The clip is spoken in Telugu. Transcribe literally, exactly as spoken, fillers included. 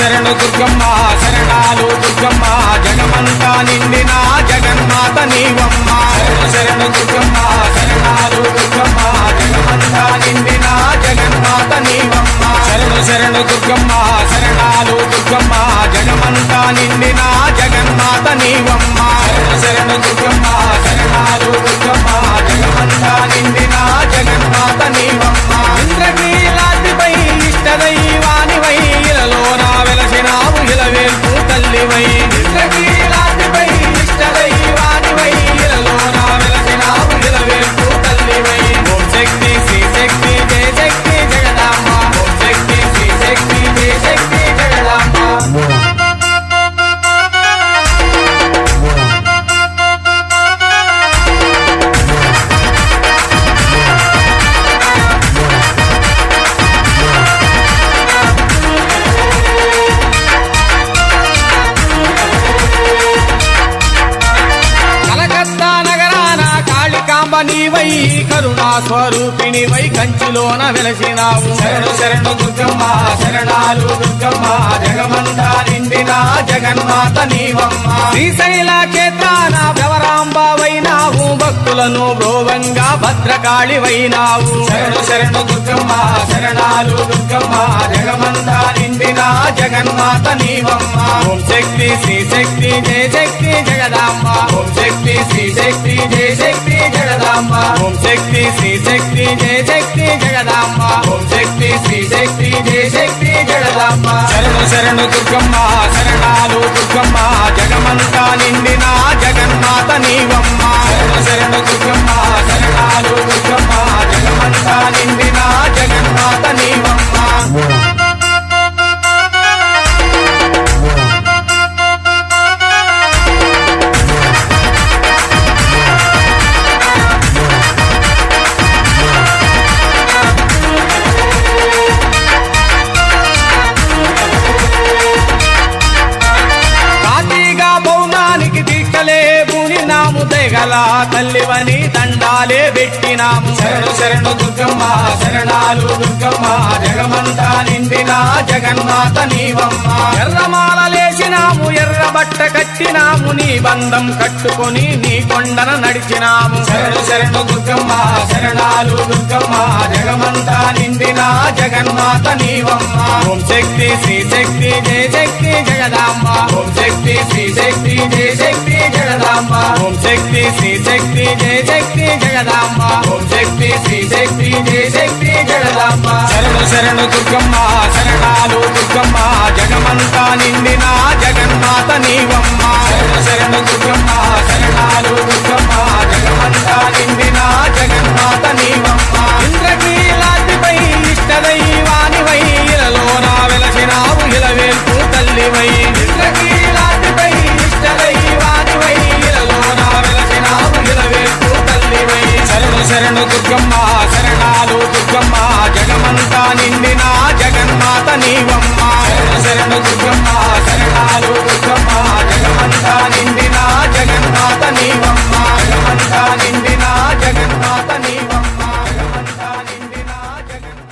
శరణు దుర్గమ్మ శరణాలు దుర్గమ్మ జగమంతా నిండిన జగన్మాత నీవమ్మ శరణు శరణు దుర్గమ్మ శరణాలు దుర్గమ్మ జగమంతా నిండిన జగన్మాత నీవమ్మ శరణు శరణు దుర్గమ్మ శరణాలు దుర్గమ్మ జగమంతా నిండిన జగన్మాత నీవమ్మ శరణు శరణు దుర్గమ్మ శరణాలు దుర్గమ్మ జగమంతా నిండిన జగన్మాత నీవమ్మ ఇంద్రకీలాద్రిపై ఇష్టదైవానివై ఇలలోన వెలసినావు ఇలవేల్పు తల్లివై ఇంద్రకీలాద్రిపై ఇష్టదైవానివై ఇలలోన వెలసినావు ఇలవేల్పు తల్లివై ఓం శక్తి శ్రీ శక్తి జయ శక్తి జగదాంబ ఓం శక్తి శ్రీ శక్తి జయ శక్తి జగదాంబ నీవై కరుణా స్వరూపిణివై కంచిలోన వెలసినావు శరణు శరణు దుర్గమ్మ శరణాలు దుర్గమ్మ జగమంతా నిండిన జగన్మాత నీవమ్మ శ్రీశైల క్షేత్రాన భ్రవరాంబవైనావు భక్తులను బ్రోవంగా భద్రకాళివైనావు శరణు శరణు దుర్గమ్మ శరణాలు దుర్గమ్మ జగమంతా నిండిన జగన్మాత నీవమ్మ ఓం శక్తి శ్రీ శక్తి జయ శక్తి జగదాంబ ఓం శక్తి శ్రీ శక్తి జయ శక్తి జగదాంబ ఓం శక్తి శ్రీ శక్తి జయ శక్తి జగదాంబ ఓం శక్తి శ్రీ శక్తి జయ శక్తి జగదాంబ శరణు శరణు దుర్గమ్మ శరణాలు దుర్గమ్మ జగమంతా నిండిన జగన్మాత నీవమ్మ శరణు శరణు దుర్గమ్మ శరణాలు దుర్గమ్మ జగమంతా నిండిన జగన్మాత నీవమ్మ గల తల్లివని దండాలే పెట్టినాము శరణు శరణు దుర్గమ్మ శరణాలు దుర్గమ్మ జగమంతా నిండిన జగన్మాత నీవమ్మ ఎర్రమాలలేసినాము ఎర్ర బట్ట కట్టినాము నీ బంధం కట్టుకొని నీ కొండన నడిచినాము శరణు శరణు దుర్గమ్మ శరణాలు దుర్గమ్మ జగమంతా నిండిన జగన్మాత నీవమ్మ ఓం శక్తి శ్రీ శక్తి జయ శక్తి జగదాంబ ఓం శక్తి శ్రీ శక్తి జయ శక్తి జగదాంబ ఓం శక్తి శ్రీ శక్తి జయ శక్తి జగదాంబ ఓం శక్తి శ్రీ శక్తి జయ శక్తి జగదాంబ శరణు శరణు దుర్గమ్మ శరణాలు దుర్గమ్మ జగమంతా నిండిన జగన్మాత నీవమ్మ శరణు శరణు దుర్గమ్మ శరణాలు దుర్గమ్మ జగమంతా నిండిన జగన్మాత నీవమ్మ ఇంద్రకీలాద్రిపై ఇష్టదైవానివై ఇలలోన వెలసినావు ఇలవేల్పు తల్లివై ఇంద్రకీలాద్రిపై ఇష్టదైవానివై ఇలలోన వెలసినావు ఇలవేల్పు తల్లివై శరణు శరణు దుర్గమ్మ శరణాలు దుర్గమ్మ జగమంతా నిండిన జగన్మాత నీవమ్మ